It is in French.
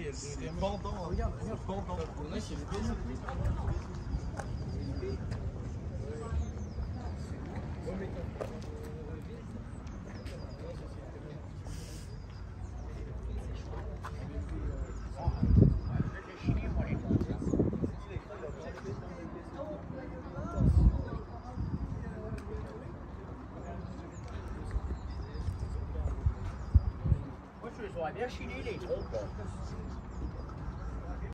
C'est pendant. Regarde, pendant. 我所以说，这系列里头。